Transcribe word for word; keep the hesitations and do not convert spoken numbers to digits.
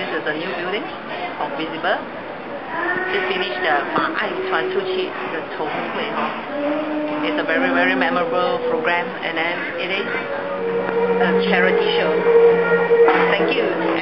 this is a new building of Visible. Just finished the 把爱传出去 the 筹会 It's a very very memorable program, and then it is a charity show. Thank you.